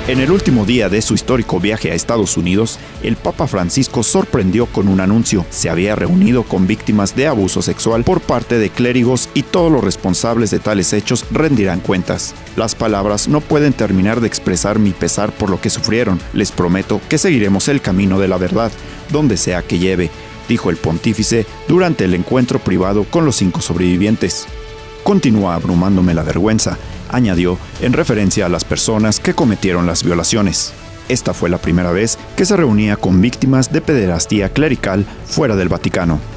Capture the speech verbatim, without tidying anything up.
En el último día de su histórico viaje a Estados Unidos, el Papa Francisco sorprendió con un anuncio. Se había reunido con víctimas de abuso sexual por parte de clérigos y todos los responsables de tales hechos rendirán cuentas. Las palabras no pueden terminar de expresar mi pesar por lo que sufrieron. Les prometo que seguiremos el camino de la verdad, donde sea que lleve, dijo el pontífice durante el encuentro privado con los cinco sobrevivientes. Continúa abrumándome la vergüenza, añadió en referencia a las personas que cometieron las violaciones. Esta fue la primera vez que se reunía con víctimas de pederastía clerical fuera del Vaticano.